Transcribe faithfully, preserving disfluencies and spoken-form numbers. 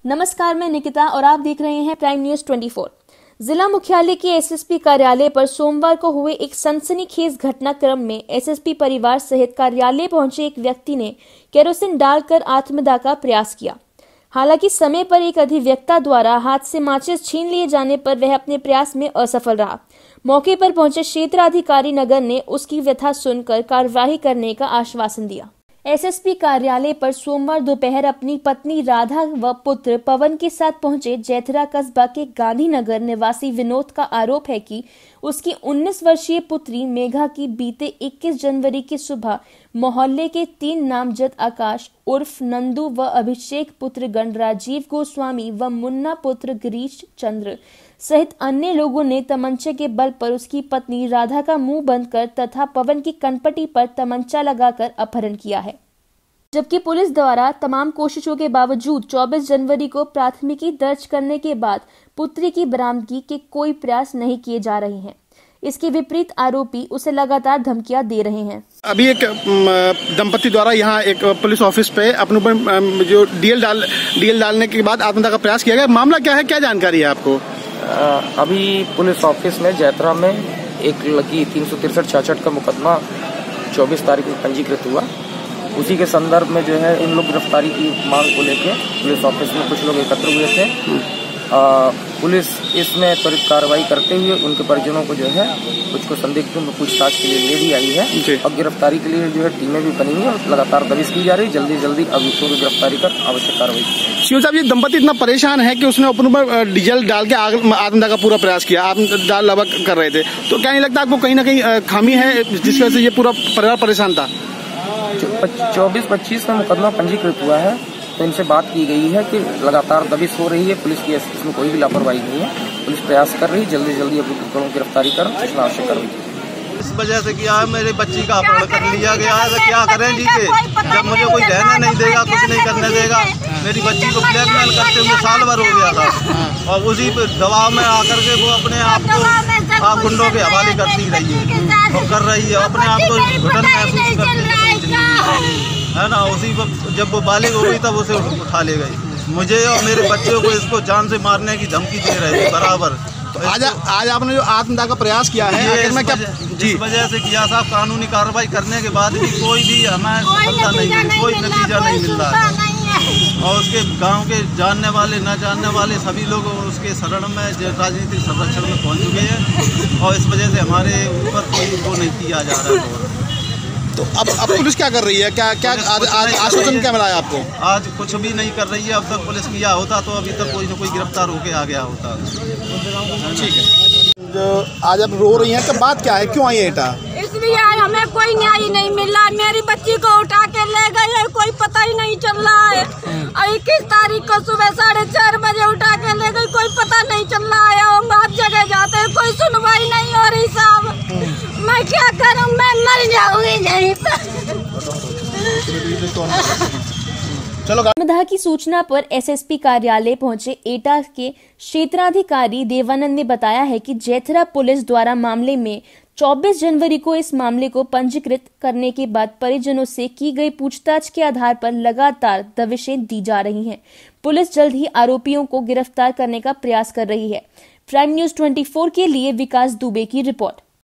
नमस्कार, मैं निकिता और आप देख रहे हैं प्राइम न्यूज चौबीस। जिला मुख्यालय के एसएसपी कार्यालय पर सोमवार को हुए एक सनसनीखेज घटनाक्रम में एसएसपी परिवार सहित कार्यालय पहुंचे एक व्यक्ति ने केरोसिन डालकर आत्मदाह का प्रयास किया। हालांकि समय पर एक अधिवक्ता द्वारा हाथ से माचिस छीन लिए जाने पर वह अपने प्रयास में असफल रहा। मौके पर पहुंचे क्षेत्राधिकारी नगर ने उसकी व्यथा सुनकर कार्रवाई करने का आश्वासन दिया। एसएसपी कार्यालय पर सोमवार दोपहर अपनी पत्नी राधा व पुत्र पवन के साथ पहुंचे जैथरा कस्बा के गांधीनगर निवासी विनोद का आरोप है कि उसकी उन्नीस वर्षीय पुत्री मेघा की बीते इक्कीस जनवरी की सुबह मोहल्ले के तीन नामजद आकाश उर्फ नंदू व अभिषेक पुत्र गण राजीव गोस्वामी व मुन्ना पुत्र गिरीश चंद्र सहित अन्य लोगों ने तमंचे के बल पर उसकी पत्नी राधा का मुंह बंद कर तथा पवन की कनपटी पर तमंचा लगाकर अपहरण किया है। जबकि पुलिस द्वारा तमाम कोशिशों के बावजूद चौबीस जनवरी को प्राथमिकी दर्ज करने के बाद पुत्री की बरामदगी के कोई प्रयास नहीं किए जा रहे हैं। इसके विपरीत आरोपी उसे लगातार धमकियां दे रहे हैं। अभी एक दंपति द्वारा यहाँ एक पुलिस ऑफिस पे अपने ऊपर जो डीएल डाल डीएल डालने के बाद आत्मदाह का प्रयास किया गया। मामला क्या है, क्या जानकारी है आपको? अभी पुलिस ऑफिस में जैतरा में एक लगी तीन सौ तिरसठ छाछठ का मुकदमा चौबीस तारीख को पंजीकृत हुआ। उसी के संदर्भ में जो है इन लोग गिरफ्तारी की मांग को लेके पुलिस ऑफिस में कुछ लोग एकत्र हुए थे। आ, पुलिस इसमें त्वरित कार्रवाई करते हुए उनके परिजनों को जो है कुछ को संदिग्धों में पूछताछ के लिए ले भी आई है और गिरफ्तारी के लिए जो है टीमें भी बनी है और लगातार दबिश की जा रही है। जल्दी जल्दी अभियुक्तों की गिरफ्तारी कर आवश्यक कार्रवाई की। शिव साहब, ये दंपति इतना परेशान है कि उसने अपने ऊपर डीजल डाल के आत्मदाह का पूरा प्रयास किया, आत्मदाह लगभग कर रहे थे, तो क्या नहीं लगता आपको कहीं ना कहीं खामी है जिसकी वजह से ये पूरा परिवार परेशान था? चौबीस पच्चीस में मुकदमा पंजीकृत हुआ है, तो इनसे बात की गई है कि लगातार दबिश हो रही है पुलिस की, इसमें कोई भी लापरवाही नहीं है। पुलिस प्रयास कर रही है जल्दी जल्दी अभियुक्तों की गिरफ्तारी कर उसमें आवश्यक कार्रवाई। इस वजह से किया है, मेरे बच्ची का अपहरण कर लिया गया है, तो क्या करें जी के, जब मुझे कोई रहने नहीं देगा, कुछ नहीं करने देगा। मेरी बच्ची को ब्लैकमेल करते हुए साल भर हो गया था और उसी दबाव में आकर के वो अपने आप को आप गुंडों के हवाले करती रही है और कर रही है, अपने आप को घुटन महसूस करती है ना। उसी जब वो बालिग हो गई तब उसे उठा ले गई। मुझे और मेरे बच्चों को इसको जान से मारने की धमकी दे रहे थे बराबर। तो आज आज आपने जो आत्मदाह का प्रयास किया है, इस क्या जी वजह से किया साहब, कानूनी कार्रवाई करने के बाद भी कोई भी हमें सफलता नहीं मिली, कोई नतीजा नहीं मिल रहा है। और उसके गांव के जानने वाले न जानने वाले सभी लोग उसके शरण में राजनीतिक संरक्षण में पहुंच चुके हैं और इस वजह से हमारे ऊपर कोई वो नहीं किया जा रहा है। तो अब अब पुलिस क्या कर रही है? क्या क्या आश्वासन क्या मिला है आपको? आज कुछ भी नहीं कर रही है। अब तक पुलिस किया होता तो अभी तक कोई न कोई गिरफ्तार होके आ गया होता। ठीक है, जो आज अब रो रही हैं, तो बात क्या है, क्यों आई है एटा? इसलिए हमें कोई न्याय नहीं मिल रहा। मेरी बच्ची को उठा के ले गए, कोई पता ही नहीं चल रहा है। इक्कीस तारीख को सुबह साढ़े चार बजे उठा के ले गई, कोई पता नहीं चल रहा है। हम हर जगह जाते हैं, कोई सुनवाई नहीं हो रही साहब। मैं क्या करूं, मैं मर जाऊंगी नहीं चलो। आत्मदाह की सूचना पर एसएसपी कार्यालय पहुंचे एटा के क्षेत्राधिकारी देवानंद ने बताया है कि जैथरा पुलिस द्वारा मामले में चौबीस जनवरी को इस मामले को पंजीकृत करने के बाद परिजनों से की गई पूछताछ के आधार पर लगातार दबिशें दी जा रही हैं। पुलिस जल्द ही आरोपियों को गिरफ्तार करने का प्रयास कर रही है। प्राइम न्यूज चौबीस के लिए विकास दुबे की रिपोर्ट।